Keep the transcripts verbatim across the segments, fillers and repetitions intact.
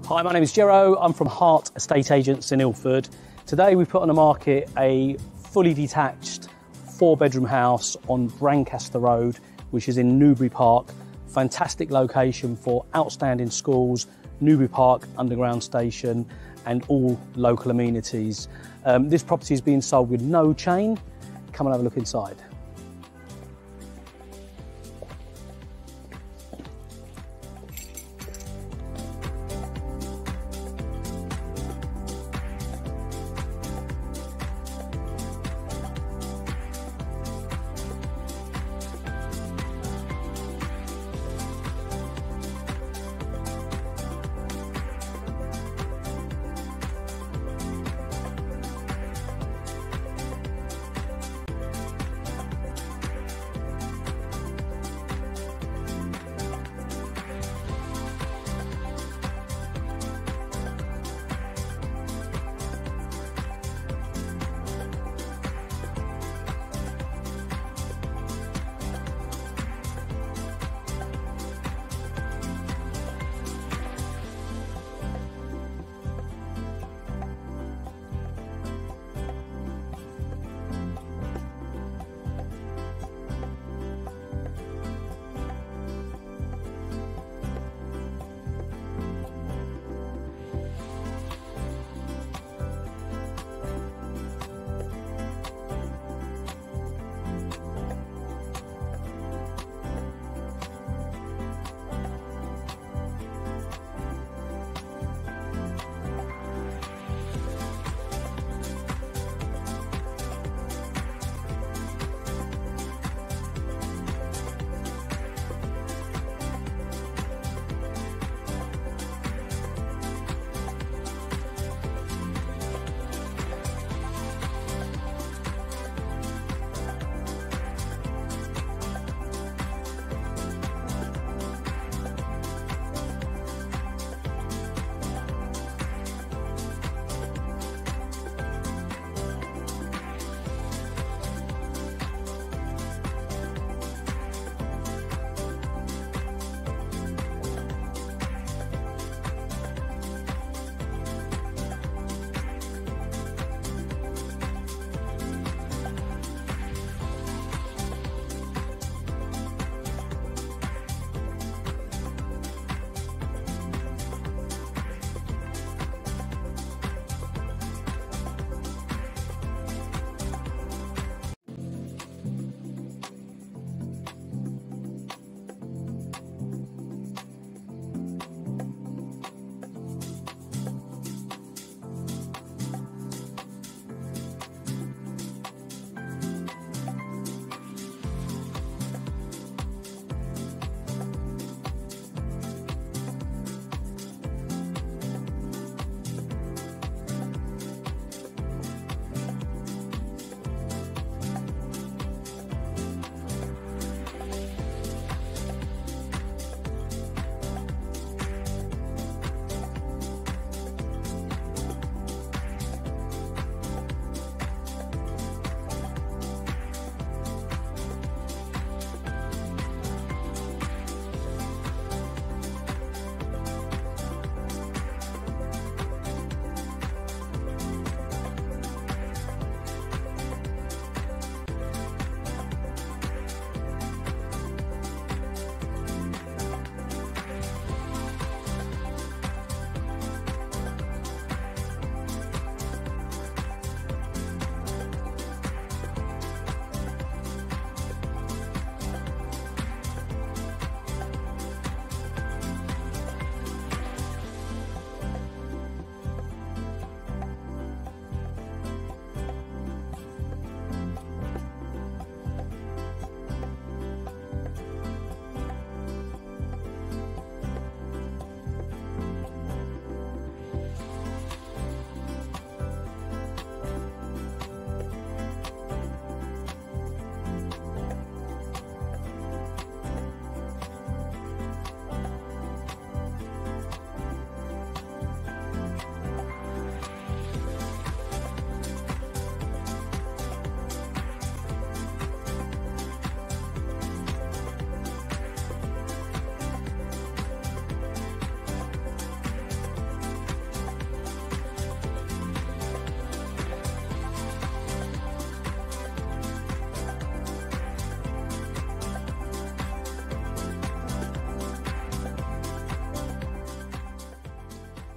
Hi, my name is Jero. I'm from HAART Estate Agents in Ilford. Today we put on the market a fully detached four bedroom house on Brancaster Road, which is in Newbury Park. Fantastic location for outstanding schools, Newbury Park Underground Station and all local amenities. Um, this property is being sold with no chain. Come and have a look inside.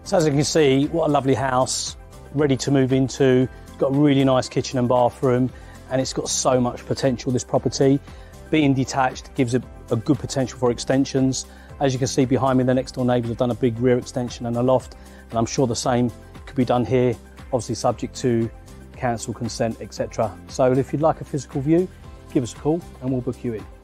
So as you can see, what a lovely house, ready to move into. It's got a really nice kitchen and bathroom, and it's got so much potential, this property. Being detached gives it a good potential for extensions. As you can see behind me, the next door neighbours have done a big rear extension and a loft, and I'm sure the same could be done here, obviously subject to council consent, et cetera. So if you'd like a physical view, give us a call and we'll book you in.